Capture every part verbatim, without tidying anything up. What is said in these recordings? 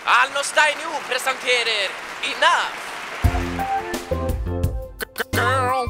Alnos dig nu presenterer Enough. Girl.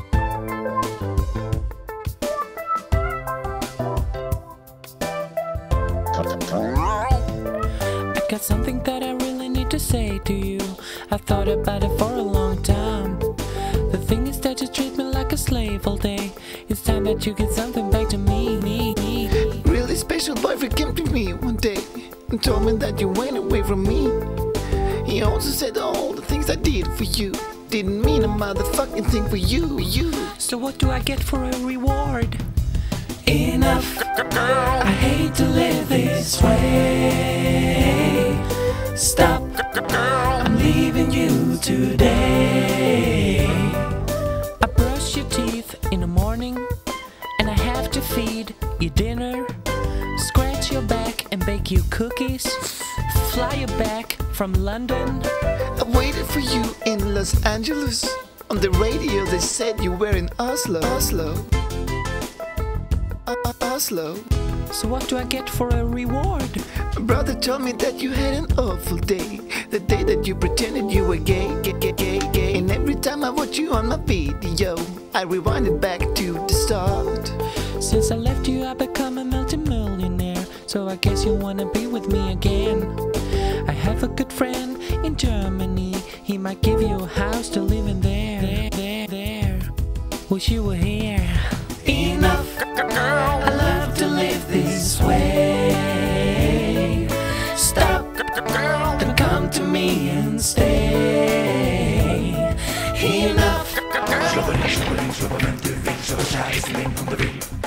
I got something that I really need to say to you. I've thought about it for a long time. The thing is that you treat me like a slave all day. It's time that you get something back to me, me, me. Really special boyfriend came to me one day and told me that you went away from me. He also said all the things I did for you didn't mean a motherfucking thing for you, you. So what do I get for a reward? Enough, girl. I hate to live this way. Stop, girl. I'm leaving you today. I brush your teeth in the morning, and I have to feed you dinner, scratch your back and bake you cookies, fly you back from London. I waited for you in Los Angeles. On the radio they said you were in Oslo, Oslo, O- Oslo. So what do I get for a reward? My brother told me that you had an awful day, the day that you pretended you were gay, gay, gay, gay, gay. And every time I watch you on my video, I rewind it back to the start. Since I left you, I become a multimillionaire. So I guess you wanna be with me again. I have a good friend in Germany. He might give you a house to live in there. There, there, there. Wish you were here. Enough, Girl. I love to live this way. Stop, Girl. then come to me and stay. Enough. Slå på ring, slå på ring, slå på ring, du vill, så kärleksling om du vill.